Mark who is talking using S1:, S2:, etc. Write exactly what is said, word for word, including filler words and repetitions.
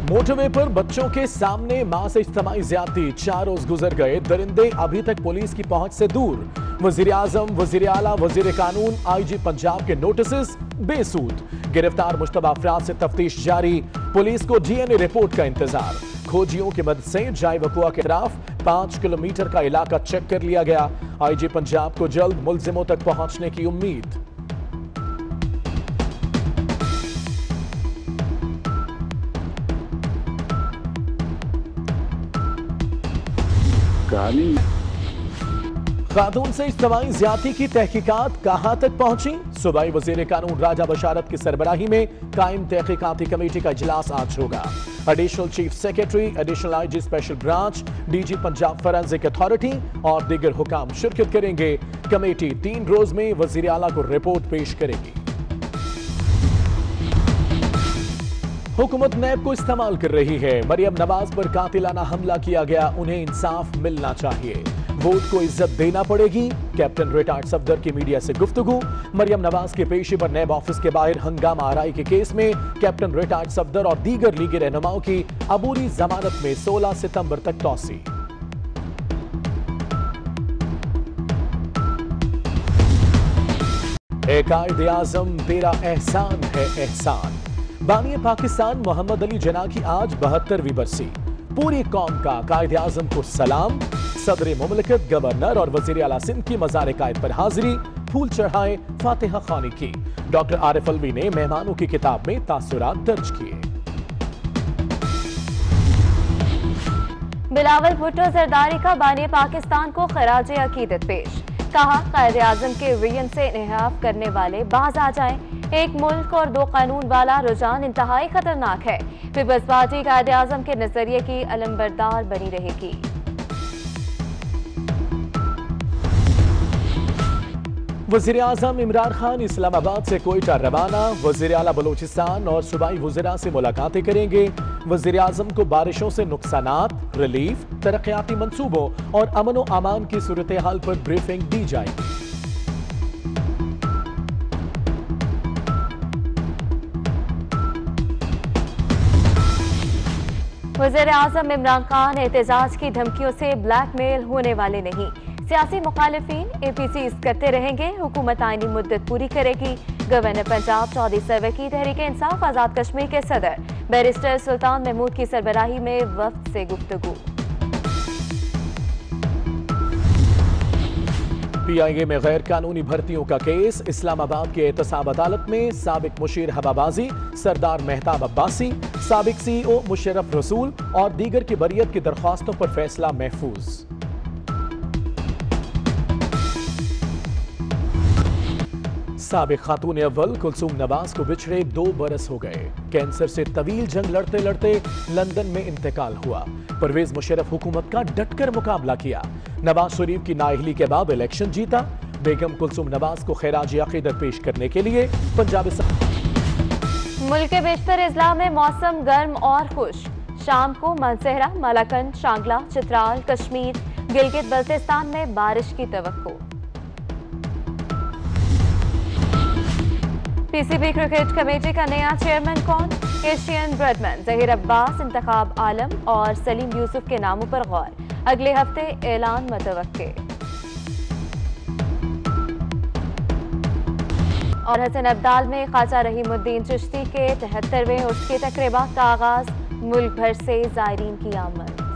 S1: Motorway पर बच्चों के सामने मां से इज्तिमाई ज्यादती, चार रोज गुजर गए, दरिंदे अभी तक पुलिस की पहुंच से दूर। वजीर आजम, वजीर आला, वजीर कानून, आईजी पंजाब के नोटिस बेसूद। गिरफ्तार मुश्तबा अफराद से तफ्तीश जारी, पुलिस को डीएनए रिपोर्ट का इंतजार। खोजियों की मदद से जाय वकुआ के खिलाफ पांच किलोमीटर का इलाका चेक कर लिया गया। आईजी पंजाब को जल्द मुलजिमों तक पहुंचने की उम्मीद।
S2: कहानी
S1: खातून से इज्तिमाई ज्यादती की तहकीकात कहां तक पहुंची? सूबाई वजीर कानून राजा बशारत की सरबराही में कायम तहकीकाती कमेटी का इजलास आज होगा। Additional chief secretary, additional IG special branch, DG Punjab forensic authority और दीगर हुकाम शिरकत करेंगे। कमेटी तीन रोज में वजीर आला को रिपोर्ट पेश करेगी। हुकूमत नैब को इस्तेमाल कर रही है। मरियम नवाज पर कातिलाना हमला किया गया, उन्हें इंसाफ मिलना चाहिए। वोट को इज्जत देना पड़ेगी। कैप्टन रिटायर्ड सफदर की मीडिया से गुफ्तगू। मरियम नवाज के पेशी पर नैब ऑफिस के बाहर हंगामा आराई के केस में कैप्टन रिटायर्ड सफदर और दीगर लीगी रहनुमाओं की अबूरी जमानत में सोलह सितंबर तक तौसी। ए कायदे आजम तेरा एहसान है एहसान। बानी पाकिस्तान मोहम्मद अली जिन्ना की आज बहत्तरवीं बरसी। पूरी कौम का कायदे आजम को सलाम। सदर मुमलिकत, गवर्नर और वजीर आला सिंध की मज़ार कायद पर हाजिरी, फूल चढ़ाए, फातिहा खानी की। डॉक्टर आरिफ अलवी ने मेहमानों की किताब में तासुरात दर्ज किए।
S3: बिलावल भुट्टो जरदारी का बानी पाकिस्तान को खराज अकीदत पेश। कहा, कायदे आजम के विजन से इन्हिराफ करने वाले बाज आ जाएं। एक मुल्क और दो कानून वाला रुझान इंतहाई खतरनाक है। पीपल्स पार्टी कायदे आजम के नजरिए की अलंबरदार बनी रहेगी।
S1: वजीर आजम इमरान खान इस्लामाबाद से कोयटा रवाना। वजीर आला बलोचिस्तान और सूबाई वज़ीरा से मुलाकातें करेंगे। वजीर आजम को बारिशों से नुकसानात, रिलीफ, तरक्याती मंसूबों और अमन व अमान की सूरत हाल पर ब्रीफिंग दी जाएगी।
S3: वज़ीर आज़म इमरान खान एहतजाज की धमकियों से ब्लैकमेल होने वाले नहीं। सियासी मुखालिफिन एपीसी करते रहेंगे। हुकूमत आईनी मुद्दत पूरी करेगी। गवर्नर पंजाब चौधरी सर्वे की तहरीक इंसाफ आजाद कश्मीर के सदर बैरिस्टर सुल्तान महमूद की सरबराही में वफ्द से गुफ्तगू।
S1: पीआईए में गैर कानूनी भर्तियों का केस। इस्लामाबाद के एहतसाब अदालत में साबिक मुशीर हवाबाजी सरदार मेहताब अब्बासी, साबिक सीईओ मुशर्रफ रसूल और दीगर की बरियत की दरख्वास्तों पर फैसला महफूज। साबिक खातून अव्वल कुलसूम नवाज को बिछड़े दो बरस हो गए। कैंसर से तवील जंग लड़ते लड़ते लंदन में इंतकाल हुआ। परवेज मुशर्रफ हुकूमत का डटकर मुकाबला किया। नवाज शरीफ की नाअहली के बाद इलेक्शन जीता। बेगम कुलसूम नवाज को खैराज अकीदत पेश करने के लिए पंजाब।
S3: मुल्क के बेशतर अजला में मौसम गर्म और खुश। शाम को मानसहरा, मालाकंड, शांगला, चित्राल, कश्मीर, गिलगित बल्तिस्तान में बारिश की तवक्को। पीसीबी क्रिकेट कमेटी का नया चेयरमैन कौन? एशियन ब्रेडमैन जहीर अब्बास, इंतखाब आलम और सलीम यूसुफ के नामों पर गौर। अगले हफ्ते ऐलान मुतवक्के। और हसन अब्दाल में ख्वाजा रहीमुद्दीन चिश्ती के तिहत्तरवें उर्स की तकरीबात का आगाज। मुल्क भर से जायरीन की आमद।